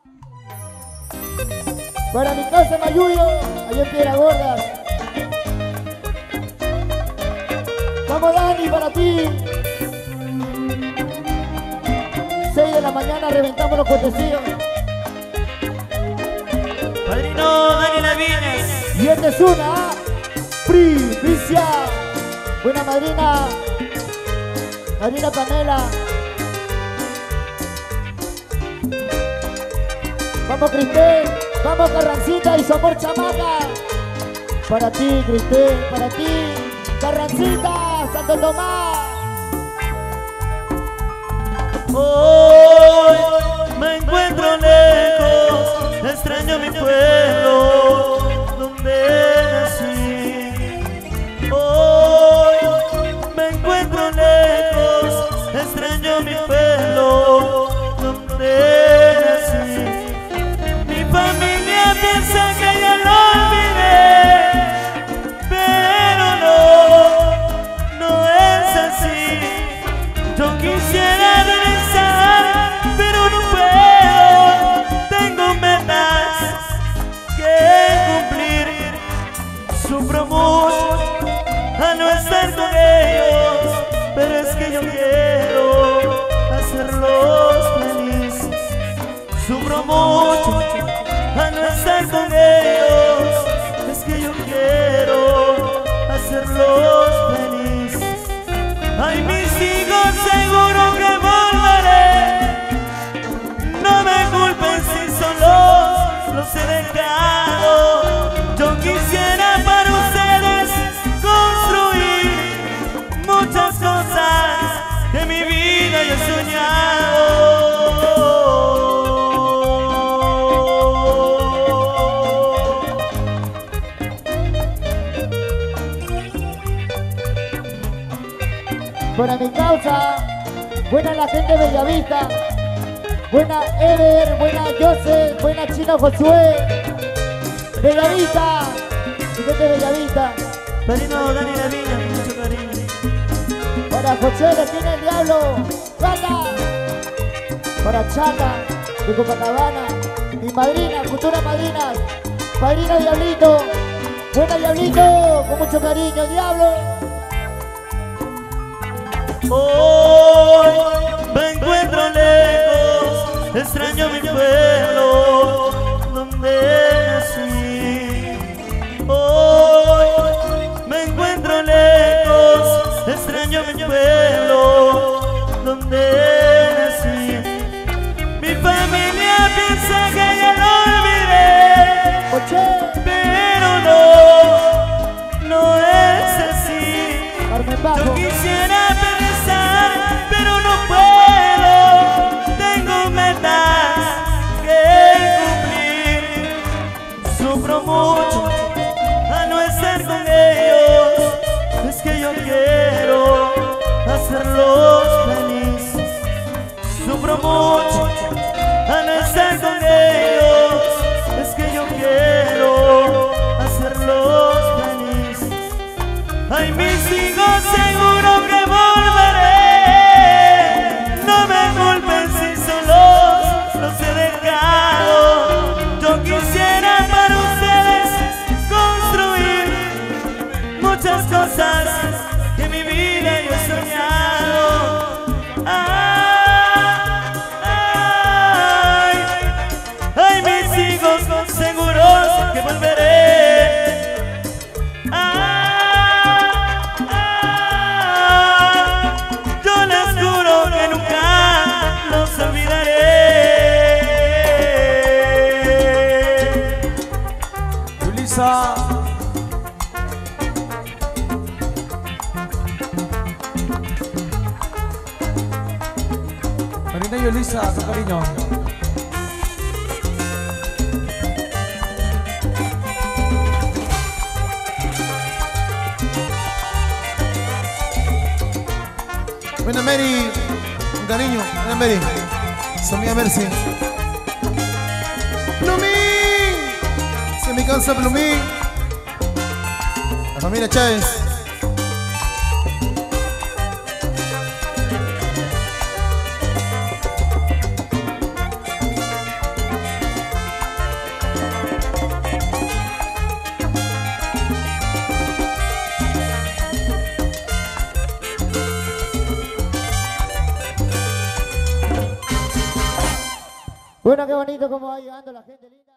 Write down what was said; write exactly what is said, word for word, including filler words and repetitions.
Para mi casa Mayuyo, allá en Piedra Gorda. Vamos Dani, para ti. seis de la mañana reventamos los potecillos. Padrino Dani Lavines. Y esta es una ¿ah? primicia. Buena madrina, madrina Pamela. Vamos Cristel, vamos Carrancita y su amor chamaca. Para ti Cristel, para ti Carrancita, Santo Tomás. Hoy me encuentro lejos, extraño mi pueblo donde nací. Hoy me encuentro lejos, extraño mi pueblo donde nací. Mi familia piensa que ya lo olvidé, pero no, no es así. Yo quisiera regresar, pero no puedo. Tengo metas que cumplir. Sufro mucho al no estar con ellos, pero es que yo quiero hacerlos felices. Sufro mucho al no estar con ellos, es que yo quiero hacerlos felices. Ay, mis hijos, seguro que volveré. No me culpen si solos los he dejado. Yo quisiera para ustedes construir muchas cosas que mi vida yo he soñado. Para mi causa, buena la gente de Bellavista, buena Ever, buena Joseph, buena Chino Josué, Bellavista, mi gente de Bellavista. Padrino Dani Lavina, mucho cariño. Para José, le tiene el diablo, Chata. Para Chata, de Copacabana, mi madrina, futura madrina, padrino Diablito, buena Diablito, con mucho cariño, diablo. Hoy me encuentro lejos, extraño mi pueblo donde nací. Hoy me encuentro lejos, extraño mi pueblo donde nací. Mi familia piensa que ya lo olvidé, pero no, no es así. Yo quisiera pero no puedo, tengo metas que cumplir. Sufro mucho a no estar con ellos, es que yo quiero hacerlos felices. Sufro mucho a no estar con ellos, es que yo quiero hacerlos felices. Ay, mis hijos, seguro que volveré. Los he dejado. Yo quisiera para ustedes construir muchas cosas que mi vida yo he soñado. Ay, ay, mis hijos, seguros que volveré. Ay, ay, yo les juro que nunca los olvidaré. Marina y Elisa, con cariño. Buena Mary, con cariño, buena Mary. Samia Mercy. Plumín, se me cansa Plumín. La familia Chávez. Bueno, qué bonito cómo va llegando la gente linda.